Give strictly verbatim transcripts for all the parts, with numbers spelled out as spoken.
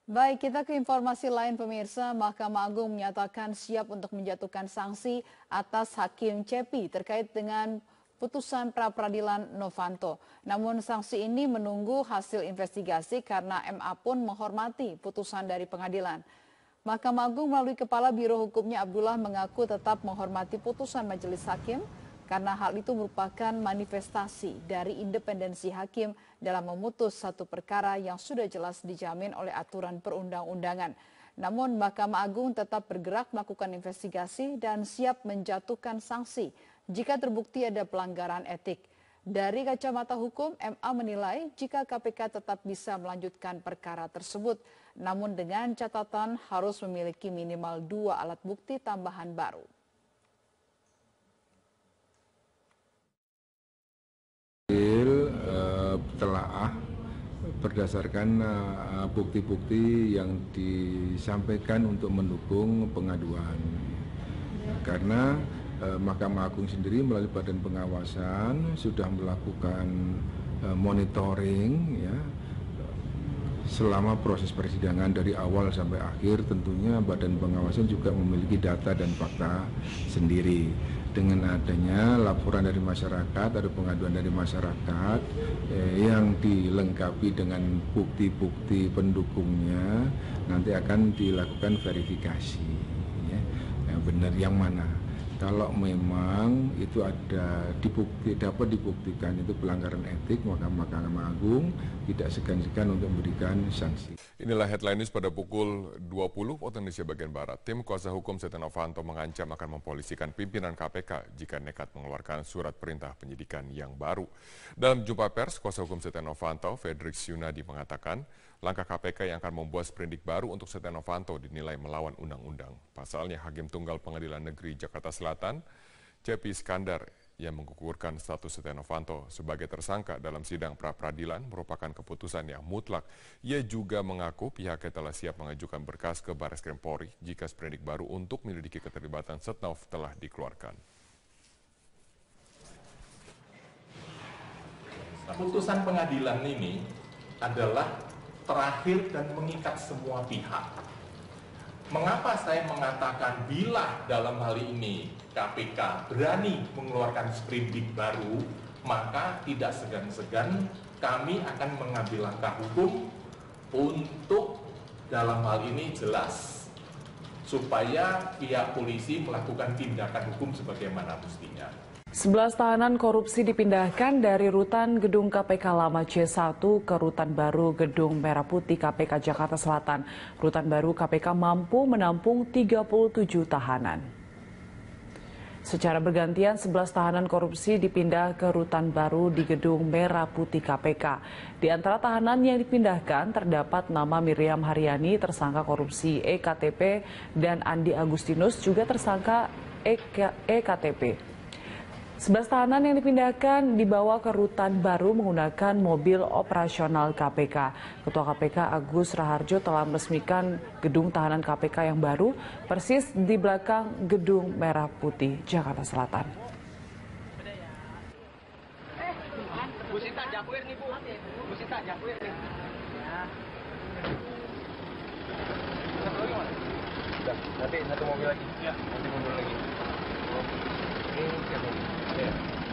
Baik, kita ke informasi lain pemirsa. Mahkamah Agung menyatakan siap untuk menjatuhkan sanksi atas Hakim Cepi terkait dengan putusan pra-peradilan Novanto. Namun sanksi ini menunggu hasil investigasi karena M A pun menghormati putusan dari pengadilan. Mahkamah Agung melalui Kepala Biro Hukumnya Abdullah mengaku tetap menghormati putusan majelis hakim karena hal itu merupakan manifestasi dari independensi hakim dalam memutus satu perkara yang sudah jelas dijamin oleh aturan perundang-undangan. Namun Mahkamah Agung tetap bergerak melakukan investigasi dan siap menjatuhkan sanksi jika terbukti ada pelanggaran etik. Dari kacamata hukum, M A menilai jika K P K tetap bisa melanjutkan perkara tersebut, namun dengan catatan harus memiliki minimal dua alat bukti tambahan baru. Telaah berdasarkan bukti-bukti yang disampaikan untuk mendukung pengaduan. Karena eh, Mahkamah Agung sendiri melalui Badan Pengawasan sudah melakukan eh, monitoring ya selama proses persidangan dari awal sampai akhir. Tentunya Badan Pengawasan juga memiliki data dan fakta sendiri. Dengan adanya laporan dari masyarakat atau pengaduan dari masyarakat eh, yang dilengkapi dengan bukti-bukti pendukungnya, nanti akan dilakukan verifikasi ya, yang benar yang mana. Kalau memang itu ada dibukti, dapat dibuktikan itu pelanggaran etik, maka Mahkamah Agung tidak segan-segan untuk memberikan sanksi. Inilah headline news pada pukul dua puluh waktu Indonesia bagian Barat. Tim kuasa hukum Setia Novanto mengancam akan mempolisikan pimpinan K P K jika nekat mengeluarkan surat perintah penyidikan yang baru. Dalam jumpa pers, kuasa hukum Setia Novanto, Frederiks Yunadi mengatakan langkah K P K yang akan membuat sprindik baru untuk Setia Novanto dinilai melawan undang-undang. Pasalnya, Hakim Tunggal Pengadilan Negeri Jakarta Selatan, Cepi Iskandar, yang menggugurkan status Setia Novanto sebagai tersangka dalam sidang pra-peradilan merupakan keputusan yang mutlak. Ia juga mengaku pihaknya telah siap mengajukan berkas ke Barreskrim Polri jika sprindik baru untuk menyelidiki keterlibatan Setnov telah dikeluarkan. Putusan pengadilan ini adalah terakhir dan mengikat semua pihak. Mengapa saya mengatakan bila dalam hal ini K P K berani mengeluarkan sprindik baru, maka tidak segan-segan kami akan mengambil langkah hukum untuk dalam hal ini jelas supaya pihak polisi melakukan tindakan hukum sebagaimana mestinya. sebelas tahanan korupsi dipindahkan dari rutan gedung K P K lama C satu ke rutan baru gedung Merah Putih K P K Jakarta Selatan. Rutan baru K P K mampu menampung tiga puluh tujuh tahanan. Secara bergantian, sebelas tahanan korupsi dipindah ke rutan baru di gedung Merah Putih K P K. Di antara tahanan yang dipindahkan terdapat nama Miriam Haryani, tersangka korupsi E K T P, dan Andi Agustinus, juga tersangka E K T P. sebelas tahanan yang dipindahkan dibawa ke rutan baru menggunakan mobil operasional K P K. Ketua K P K Agus Raharjo telah meresmikan gedung tahanan K P K yang baru persis di belakang gedung Merah Putih Jakarta Selatan. Bu Sita Jakwir nih Bu, Bu Sita Jakwir nih. Ya. Nanti satu mobil lagi. Ya. Nanti mobil lagi. Ini siapa? Ya.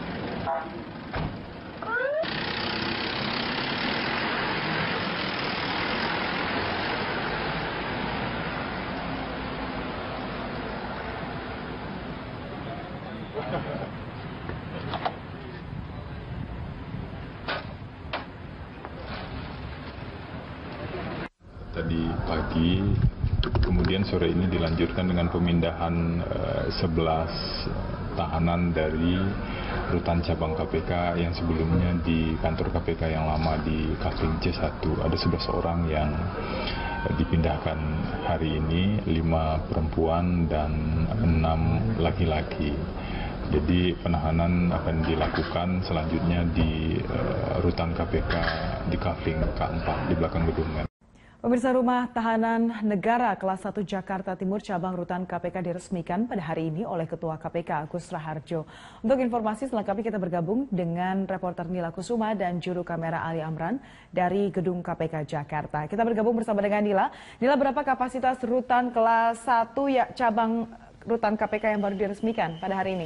Tadi pagi, kemudian sore ini dilanjutkan dengan pemindahan eh, sebelas tahanan dari rutan cabang K P K yang sebelumnya di kantor K P K yang lama di Kafling C satu. Ada sebelas orang yang eh, dipindahkan hari ini, lima perempuan dan enam laki-laki. Jadi penahanan akan dilakukan selanjutnya di uh, rutan K P K di Kafling K empat di belakang gedung. Pemirsa, Rumah Tahanan Negara kelas satu Jakarta Timur cabang rutan K P K diresmikan pada hari ini oleh Ketua K P K Agus Raharjo. Untuk informasi selengkapnya kita bergabung dengan reporter Nila Kusuma dan juru kamera Ali Amran dari Gedung K P K Jakarta. Kita bergabung bersama dengan Nila. Nila, berapa kapasitas rutan kelas satu ya cabang rutan K P K yang baru diresmikan pada hari ini?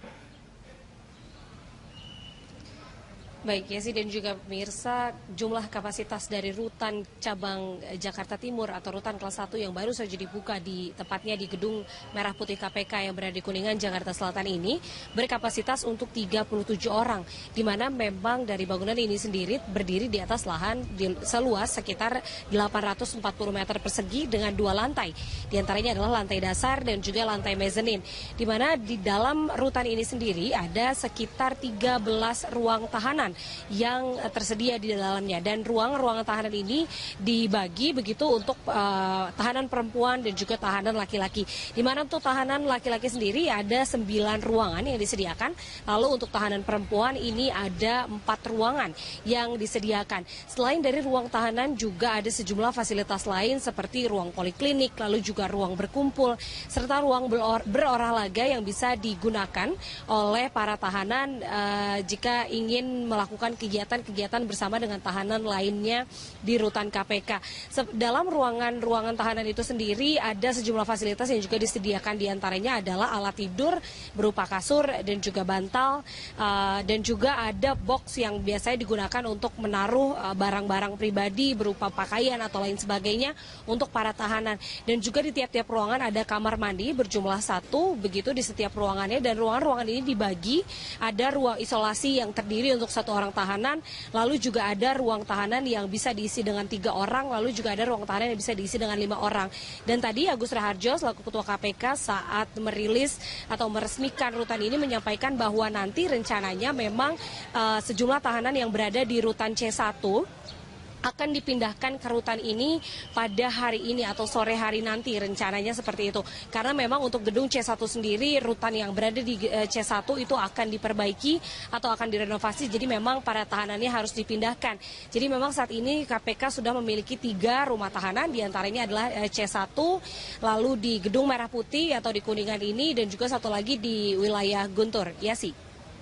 Baik, Yesi dan juga pemirsa, jumlah kapasitas dari rutan cabang Jakarta Timur atau rutan kelas satu yang baru saja dibuka di tepatnya di Gedung Merah Putih K P K yang berada di Kuningan, Jakarta Selatan ini berkapasitas untuk tiga puluh tujuh orang, di mana memang dari bangunan ini sendiri berdiri di atas lahan di, seluas sekitar delapan ratus empat puluh meter persegi dengan dua lantai. Di antaranya adalah lantai dasar dan juga lantai mezanin, di mana di dalam rutan ini sendiri ada sekitar tiga belas ruang tahanan yang tersedia di dalamnya, dan ruang-ruangan tahanan ini dibagi begitu untuk uh, tahanan perempuan dan juga tahanan laki-laki. Di mana untuk tahanan laki-laki sendiri ada sembilan ruangan yang disediakan, lalu untuk tahanan perempuan ini ada empat ruangan yang disediakan. Selain dari ruang tahanan juga ada sejumlah fasilitas lain seperti ruang poliklinik, lalu juga ruang berkumpul, serta ruang beror berolahraga yang bisa digunakan oleh para tahanan uh, jika ingin melakukan melakukan kegiatan-kegiatan bersama dengan tahanan lainnya di rutan K P K. Dalam ruangan-ruangan tahanan itu sendiri ada sejumlah fasilitas yang juga disediakan, diantaranya adalah alat tidur berupa kasur dan juga bantal, uh, dan juga ada box yang biasanya digunakan untuk menaruh barang-barang uh, pribadi berupa pakaian atau lain sebagainya untuk para tahanan. Dan juga di tiap-tiap ruangan ada kamar mandi berjumlah satu begitu di setiap ruangannya, dan ruangan-ruangan ini dibagi, ada ruang isolasi yang terdiri untuk satu orang tahanan, lalu juga ada ruang tahanan yang bisa diisi dengan tiga orang, lalu juga ada ruang tahanan yang bisa diisi dengan lima orang. Dan tadi Agus Raharjo selaku Ketua K P K saat merilis atau meresmikan rutan ini menyampaikan bahwa nanti rencananya memang uh, sejumlah tahanan yang berada di rutan C satu akan dipindahkan ke rutan ini pada hari ini atau sore hari nanti, rencananya seperti itu. Karena memang untuk gedung C satu sendiri, rutan yang berada di C satu itu akan diperbaiki atau akan direnovasi, jadi memang para tahanannya harus dipindahkan. Jadi memang saat ini K P K sudah memiliki tiga rumah tahanan, diantaranya adalah C satu, lalu di Gedung Merah Putih atau di Kuningan ini, dan juga satu lagi di wilayah Guntur. Ya sih.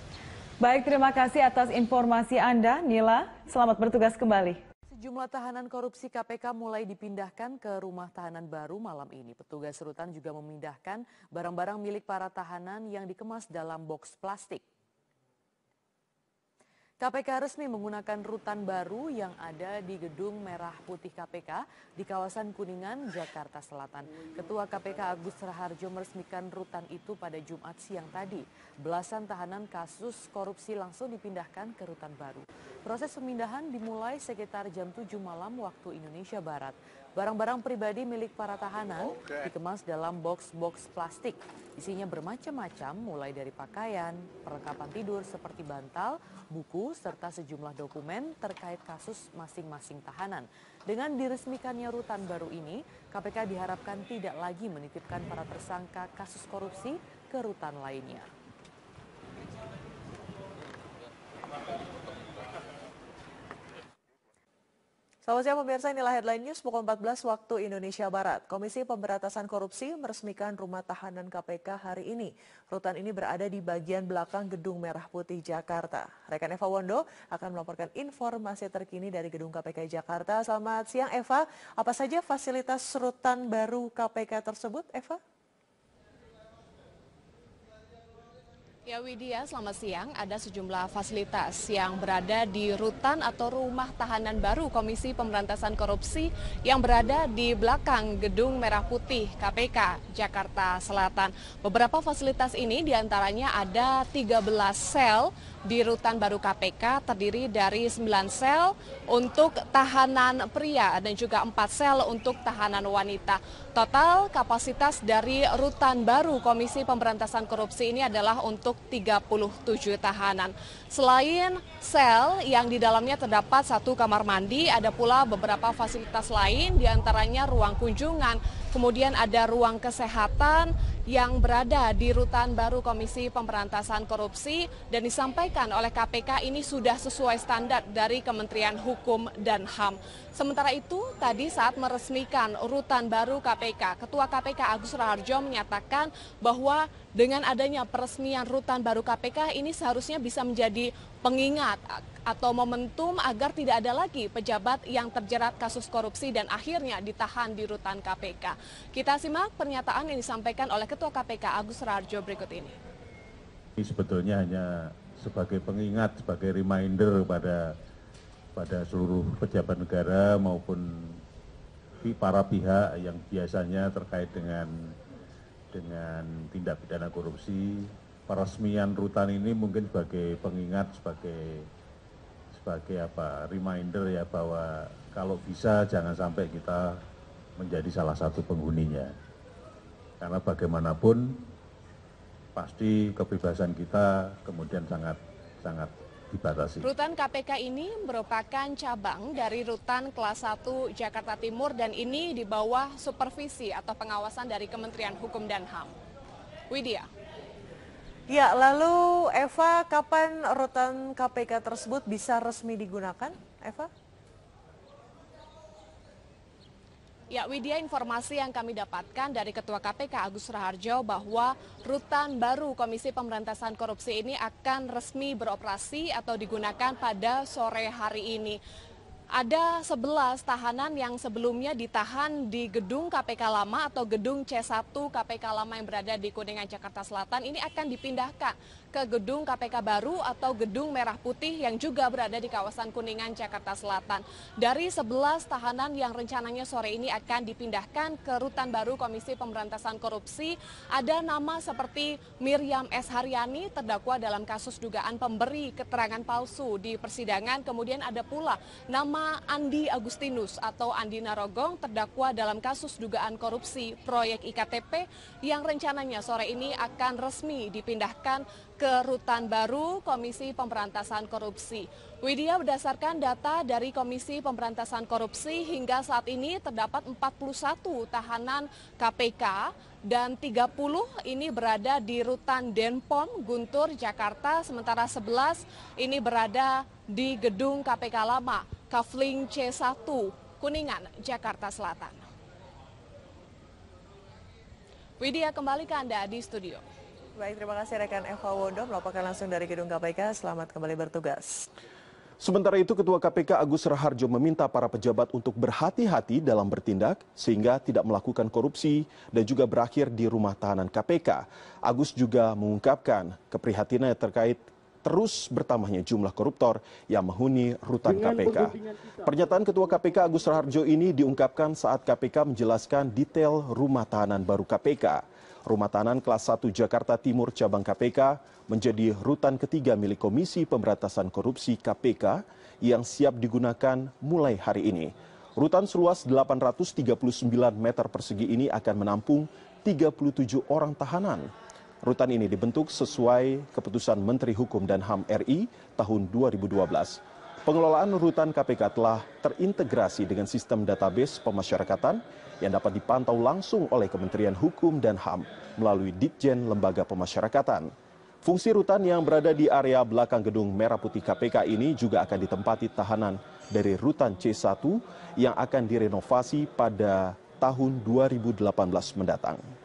Baik, terima kasih atas informasi Anda, Nila. Selamat bertugas kembali. Sejumlah tahanan korupsi K P K mulai dipindahkan ke rumah tahanan baru malam ini. Petugas rutan juga memindahkan barang-barang milik para tahanan yang dikemas dalam box plastik. K P K resmi menggunakan rutan baru yang ada di Gedung Merah Putih K P K di kawasan Kuningan, Jakarta Selatan. Ketua K P K Agus Raharjo meresmikan rutan itu pada Jumat siang tadi. Belasan tahanan kasus korupsi langsung dipindahkan ke rutan baru. Proses pemindahan dimulai sekitar jam tujuh malam waktu Indonesia Barat. Barang-barang pribadi milik para tahanan dikemas dalam box-box plastik. Isinya bermacam-macam, mulai dari pakaian, perlengkapan tidur seperti bantal, buku, serta sejumlah dokumen terkait kasus masing-masing tahanan. Dengan diresmikannya rutan baru ini, K P K diharapkan tidak lagi menitipkan para tersangka kasus korupsi ke rutan lainnya. Selamat siang pemirsa, inilah headline news pukul empat belas waktu Indonesia Barat. Komisi Pemberantasan Korupsi meresmikan rumah tahanan K P K hari ini. Rutan ini berada di bagian belakang Gedung Merah Putih Jakarta. Rekan Eva Wondo akan melaporkan informasi terkini dari Gedung K P K Jakarta. Selamat siang Eva, apa saja fasilitas rutan baru K P K tersebut, Eva? Ya Widya, selamat siang. Ada sejumlah fasilitas yang berada di rutan atau rumah tahanan baru Komisi Pemberantasan Korupsi yang berada di belakang Gedung Merah Putih K P K Jakarta Selatan. Beberapa fasilitas ini diantaranya ada tiga belas sel di rutan baru K P K, terdiri dari sembilan sel untuk tahanan pria dan juga empat sel untuk tahanan wanita. Total kapasitas dari rutan baru Komisi Pemberantasan Korupsi ini adalah untuk tiga puluh tujuh tahanan. Selain sel yang di dalamnya terdapat satu kamar mandi, ada pula beberapa fasilitas lain, diantaranya ruang kunjungan, kemudian ada ruang kesehatan yang berada di rutan baru Komisi Pemberantasan Korupsi, dan disampaikan oleh K P K ini sudah sesuai standar dari Kementerian Hukum dan H A M. Sementara itu, tadi saat meresmikan rutan baru K P K, Ketua K P K Agus Raharjo menyatakan bahwa dengan adanya peresmian rutan baru K P K ini seharusnya bisa menjadi pengingat atau momentum agar tidak ada lagi pejabat yang terjerat kasus korupsi dan akhirnya ditahan di rutan K P K. Kita simak pernyataan yang disampaikan oleh Ketua K P K Agus Raharjo berikut ini. Ini sebetulnya hanya sebagai pengingat, sebagai reminder pada pada seluruh pejabat negara maupun para pihak yang biasanya terkait dengan dengan tindak pidana korupsi. Peresmian rutan ini mungkin sebagai pengingat, sebagai sebagai apa reminder ya, bahwa kalau bisa jangan sampai kita menjadi salah satu penghuninya. Karena bagaimanapun pasti kebebasan kita kemudian sangat sangat dibatasi. Rutan K P K ini merupakan cabang dari rutan kelas satu Jakarta Timur dan ini di bawah supervisi atau pengawasan dari Kementerian Hukum dan H A M. Widya. Ya, lalu Eva, kapan rutan K P K tersebut bisa resmi digunakan, Eva? Ya, Widya, informasi yang kami dapatkan dari Ketua K P K Agus Raharjo bahwa rutan baru Komisi Pemberantasan Korupsi ini akan resmi beroperasi atau digunakan pada sore hari ini. Ada sebelas tahanan yang sebelumnya ditahan di gedung K P K lama atau gedung C satu K P K lama yang berada di Kuningan, Jakarta Selatan. Ini akan dipindahkan ke gedung K P K baru atau gedung Merah Putih yang juga berada di kawasan Kuningan, Jakarta Selatan. Dari sebelas tahanan yang rencananya sore ini akan dipindahkan ke rutan baru Komisi Pemberantasan Korupsi, ada nama seperti Miriam S. Haryani, terdakwa dalam kasus dugaan pemberi keterangan palsu di persidangan. Kemudian ada pula nama Andi Agustinus atau Andi Narogong, terdakwa dalam kasus dugaan korupsi proyek I K T P yang rencananya sore ini akan resmi dipindahkan ke rutan baru Komisi Pemberantasan Korupsi. Widya, berdasarkan data dari Komisi Pemberantasan Korupsi hingga saat ini terdapat empat puluh satu tahanan K P K dan tiga puluh ini berada di rutan Denpom, Guntur, Jakarta, sementara sebelas ini berada di gedung K P K lama, Kafling C satu, Kuningan, Jakarta Selatan. Widya, kembali ke Anda di studio. Baik, terima kasih rekan Eva Wondo melaporkan langsung dari gedung K P K. Selamat kembali bertugas. Sementara itu, Ketua K P K Agus Raharjo meminta para pejabat untuk berhati-hati dalam bertindak sehingga tidak melakukan korupsi dan juga berakhir di rumah tahanan K P K. Agus juga mengungkapkan keprihatinannya terkait terus bertambahnya jumlah koruptor yang menghuni rutan K P K. Pernyataan Ketua K P K Agus Raharjo ini diungkapkan saat K P K menjelaskan detail rumah tahanan baru K P K. Rumah tahanan kelas satu Jakarta Timur cabang K P K menjadi rutan ketiga milik Komisi Pemberantasan Korupsi K P K yang siap digunakan mulai hari ini. Rutan seluas delapan ratus tiga puluh sembilan meter persegi ini akan menampung tiga puluh tujuh orang tahanan. Rutan ini dibentuk sesuai keputusan Menteri Hukum dan H A M R I tahun dua ribu dua belas. Pengelolaan rutan K P K telah terintegrasi dengan sistem database pemasyarakatan yang dapat dipantau langsung oleh Kementerian Hukum dan H A M melalui Ditjen Lembaga Pemasyarakatan. Fungsi rutan yang berada di area belakang gedung Merah Putih K P K ini juga akan ditempati tahanan dari rutan C satu yang akan direnovasi pada tahun dua ribu delapan belas mendatang.